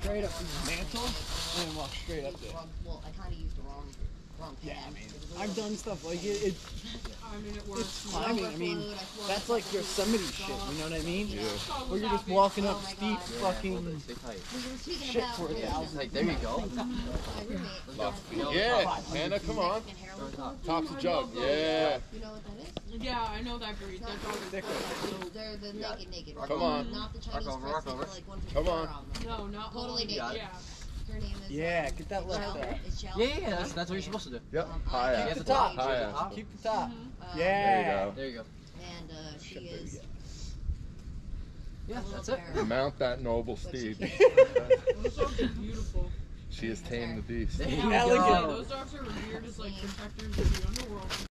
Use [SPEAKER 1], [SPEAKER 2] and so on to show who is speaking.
[SPEAKER 1] straight up these mantles and then walk straight up there.
[SPEAKER 2] Well, I kind of used the wrong pad.
[SPEAKER 1] Yeah, I mean, I've done stuff like it
[SPEAKER 3] I mean, it works.
[SPEAKER 1] it's climbing. I mean, that's like Yosemite shit, you know what I mean?
[SPEAKER 4] Yeah.
[SPEAKER 1] Where you're just walking up steep fucking
[SPEAKER 2] Shit
[SPEAKER 1] shit for 1,000.
[SPEAKER 5] Like, there you go.
[SPEAKER 4] Yeah, Hannah, come on. Tops a jug. Yeah.
[SPEAKER 2] You know what that is?
[SPEAKER 3] Yeah, I know that breed. That dog is
[SPEAKER 1] Thicker.
[SPEAKER 2] They're the naked.
[SPEAKER 4] Come on.
[SPEAKER 2] Not the Chinese
[SPEAKER 5] Rock
[SPEAKER 2] crest,
[SPEAKER 5] over.
[SPEAKER 2] like 154
[SPEAKER 4] Come on.
[SPEAKER 2] on them.
[SPEAKER 3] No, not
[SPEAKER 2] Totally naked.
[SPEAKER 3] Yeah.
[SPEAKER 2] Her name is.
[SPEAKER 1] Yeah, get that left
[SPEAKER 2] Shell.
[SPEAKER 1] there.
[SPEAKER 2] It's Shell.
[SPEAKER 5] Yeah, that's what you're supposed to do.
[SPEAKER 4] Yep.
[SPEAKER 2] I
[SPEAKER 4] High
[SPEAKER 2] keep
[SPEAKER 1] the
[SPEAKER 4] ass.
[SPEAKER 1] top.
[SPEAKER 4] High ass.
[SPEAKER 1] Keep the top.
[SPEAKER 2] Uh,
[SPEAKER 1] Yeah.
[SPEAKER 4] There you
[SPEAKER 5] There you go.
[SPEAKER 2] And she is.
[SPEAKER 5] Yeah,
[SPEAKER 2] a little
[SPEAKER 5] that's it.
[SPEAKER 2] bear.
[SPEAKER 4] Mount that noble
[SPEAKER 2] But she
[SPEAKER 4] steed.
[SPEAKER 2] can't-
[SPEAKER 3] Those dogs are beautiful.
[SPEAKER 4] She has tamed the beast.
[SPEAKER 5] There you
[SPEAKER 3] Yeah,
[SPEAKER 1] Elegant.
[SPEAKER 5] go.
[SPEAKER 3] those dogs are revered as like protectors of the underworld.